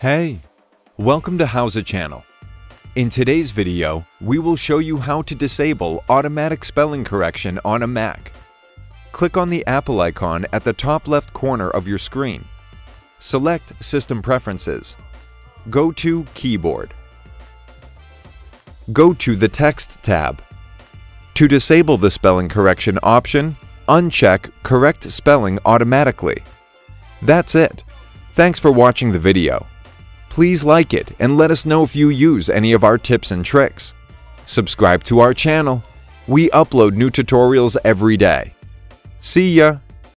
Hey, welcome to How's It channel. In today's video, we will show you how to disable automatic spelling correction on a Mac. Click on the Apple icon at the top left corner of your screen. Select System Preferences. Go to Keyboard. Go to the Text tab. To disable the spelling correction option, uncheck Correct Spelling Automatically. That's it. Thanks for watching the video. Please like it and let us know if you use any of our tips and tricks. Subscribe to our channel. We upload new tutorials every day. See ya!